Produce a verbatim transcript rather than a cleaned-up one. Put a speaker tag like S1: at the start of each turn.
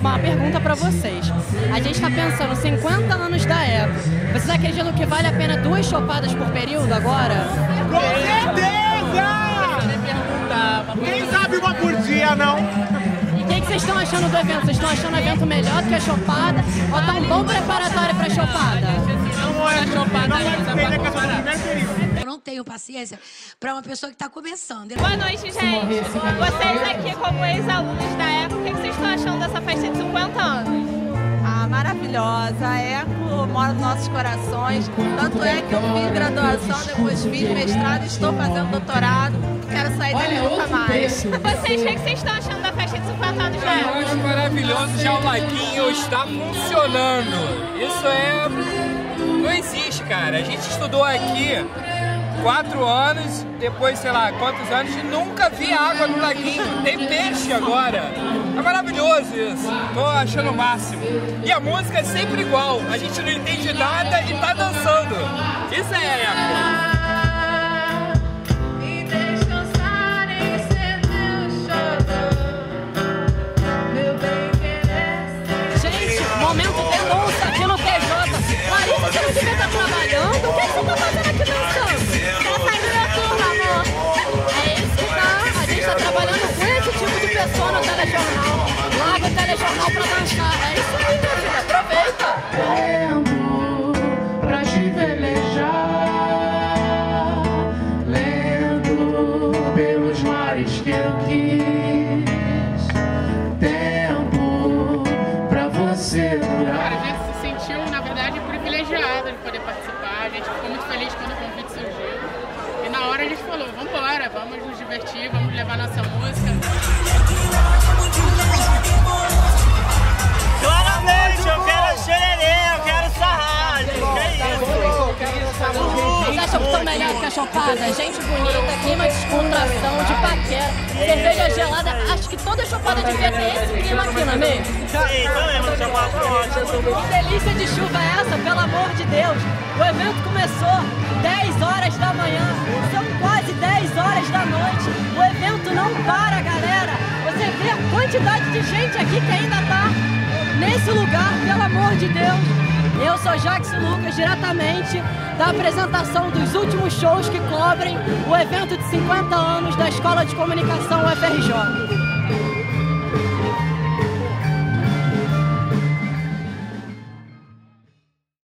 S1: uma pergunta para vocês. A gente está pensando cinquenta anos da Eco. Vocês acreditam que vale a pena duas chopadas por período agora?
S2: Com certeza! Quem sabe uma por dia, não?
S1: E o que, que vocês estão achando do evento? Vocês estão achando o evento melhor do que a chopada? Ou tá um bom preparatório para a chopada?
S2: Não é chopada, não é primeiro período.
S3: Eu não tenho paciência para uma pessoa que está começando.
S4: Boa noite, gente. Vocês aqui como ex-alunos da Eco, o que vocês estão achando dessa festa de cinquenta anos?
S5: Ah, maravilhosa. A Eco mora nos nossos corações. Tanto é que eu fiz graduação, depois fiz mestrado, estou fazendo doutorado. Quero sair dele nunca mais.
S4: Vocês, o que vocês estão achando da festa de cinquenta anos da Eco?
S6: Eu acho maravilhoso, já o laguinho está funcionando. Isso é... não existe, cara. A gente estudou aqui quatro anos, depois, sei lá, quantos anos, e nunca vi água no laguinho. Tem peixe agora. É maravilhoso isso. Tô achando o máximo. E a música é sempre igual. A gente não entende nada e tá dançando. Isso é Eco.
S1: Momento denúncia aqui no T J. Larissa, você não devia estar trabalhando? O que você está fazendo aqui dançando?
S4: Tá saindo da turma, amor.
S1: É isso que tá. A gente está trabalhando com esse tipo de pessoa no telejornal. Larga o telejornal pra dançar. É isso aí, minha filha. Aproveita.
S7: Tempo pra te velejar, lendo pelos mares que eu quis. Tempo pra você durar.
S8: Cara, a gente se sentiu, na verdade, privilegiado de poder participar. A gente ficou muito feliz quando o convite surgiu. E na hora a gente falou, vamos embora, vamos nos divertir, vamos levar nossa música.
S2: Claramente, eu quero xererê, eu quero sarrar. É isso.
S1: Vocês acham que estão melhor que a chopada? Gente bonita, clima de descontração, de paquera, cerveja gelada. Acho que toda chopada devia ter esse clima aqui, não é mesmo?
S2: Sim, também, mas chopada tá ótimo.
S1: Que delícia de chuva é essa, pelo amor de Deus? O evento começou dez horas da manhã, são quase dez horas da noite. O evento não para, galera. Você vê a quantidade de gente aqui que ainda tá nesse lugar, pelo amor de Deus. Eu sou Jackson Lucas, diretamente da apresentação dos últimos shows que cobrem o evento de cinquenta anos da Escola de Comunicação U F R J.